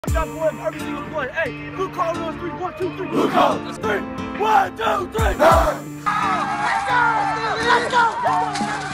Got boys every single play. Hey, who called those 3? 1, 2, 3. Who called those 3? 1, 2, 3. Let's go! Let's go!